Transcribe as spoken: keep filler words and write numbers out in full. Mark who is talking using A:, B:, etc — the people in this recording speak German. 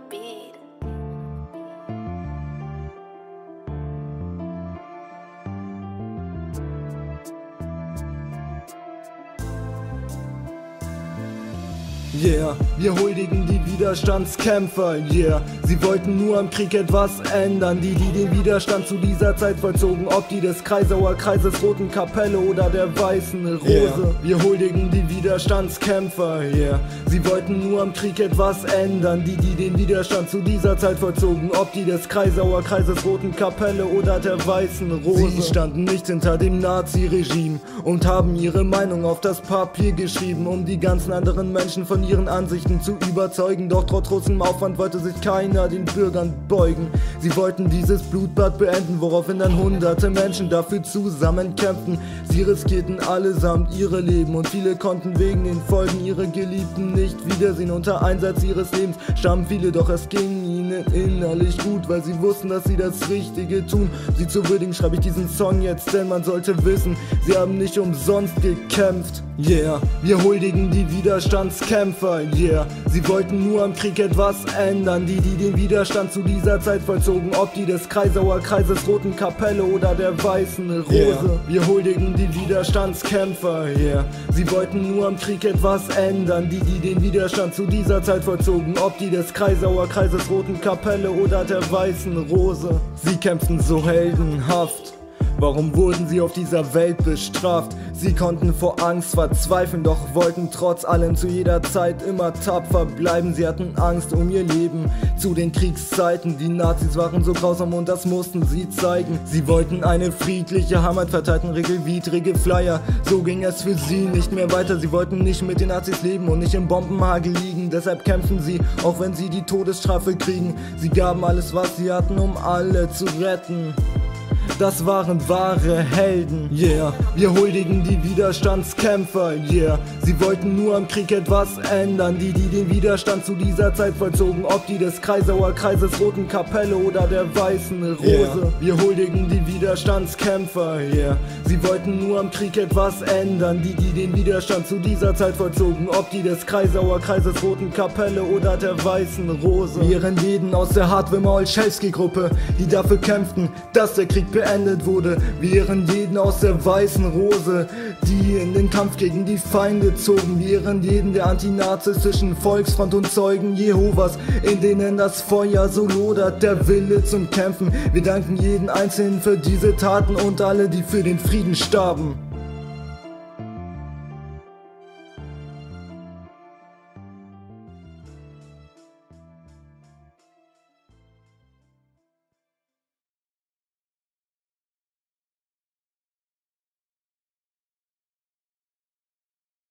A: beat.
B: Yeah, wir huldigen die Widerstandskämpfer, yeah. Sie wollten nur am Krieg etwas ändern, die, die den Widerstand zu dieser Zeit vollzogen, ob die des Kreisauer Kreises Roten Kapelle oder der Weißen Rose. Yeah. Wir huldigen die Widerstandskämpfer, yeah. Sie wollten nur am Krieg etwas ändern, die, die den Widerstand zu dieser Zeit vollzogen, ob die des Kreisauer Kreises Roten Kapelle oder der Weißen Rose. Sie standen nicht hinter dem Nazi-Regime und haben ihre Meinung auf das Papier geschrieben, um die ganzen anderen Menschen von ihren Ansichten zu überzeugen, doch trotz großem Aufwand wollte sich keiner den Bürgern beugen. Sie wollten dieses Blutbad beenden, woraufhin dann hunderte Menschen dafür zusammenkämpften. Sie riskierten allesamt ihre Leben und viele konnten wegen den Folgen ihre Geliebten nicht wiedersehen. Unter Einsatz ihres Lebens starben viele, doch es ging ihnen innerlich gut, weil sie wussten, dass sie das Richtige tun. Um sie zu würdigen, schreibe ich diesen Song jetzt, denn man sollte wissen, sie haben nicht umsonst gekämpft. Yeah, wir huldigen die Widerstandskämpfer, yeah. Sie wollten nur am Krieg etwas ändern, die, die den Widerstand zu dieser Zeit vollzogen, ob die des Kreisauer Kreises Roten Kapelle oder der Weißen Rose. Yeah. Wir huldigen die Widerstandskämpfer, yeah. Sie wollten nur am Krieg etwas ändern, die, die den Widerstand zu dieser Zeit vollzogen, ob die des Kreisauer Kreises Roten Kapelle oder der Weißen Rose. Sie kämpften so heldenhaft. Warum wurden sie auf dieser Welt bestraft? Sie konnten vor Angst verzweifeln, doch wollten trotz allem zu jeder Zeit immer tapfer bleiben. Sie hatten Angst um ihr Leben zu den Kriegszeiten. Die Nazis waren so grausam und das mussten sie zeigen. Sie wollten eine friedliche Heimat, verteilten regelwidrige Flyer. So ging es für sie nicht mehr weiter. Sie wollten nicht mit den Nazis leben und nicht im Bombenhagel liegen. Deshalb kämpfen sie, auch wenn sie die Todesstrafe kriegen. Sie gaben alles, was sie hatten, um alle zu retten. Das waren wahre Helden, yeah. Wir huldigen die Widerstandskämpfer, yeah. Sie wollten nur am Krieg etwas ändern, die, die den Widerstand zu dieser Zeit vollzogen, ob die des Kreisauer Kreises Roten Kapelle oder der Weißen Rose. Yeah. Wir huldigen die Widerstandskämpfer, yeah. Sie wollten nur am Krieg etwas ändern, die, die den Widerstand zu dieser Zeit vollzogen, ob die des Kreisauer Kreises Roten Kapelle oder der Weißen Rose. Wir ehren jeden aus der Hartwig-Olszewski-Gruppe, die dafür kämpften, dass der Krieg beendet wurde. Wir ehren jeden aus der Weißen Rose, die in den Kampf gegen die Feinde zogen. Wir ehren jeden der antinazistischen Volksfront und Zeugen Jehovas, in denen das Feuer so lodert, der Wille zum Kämpfen. Wir danken jeden Einzelnen für diese Taten und alle, die für den Frieden starben.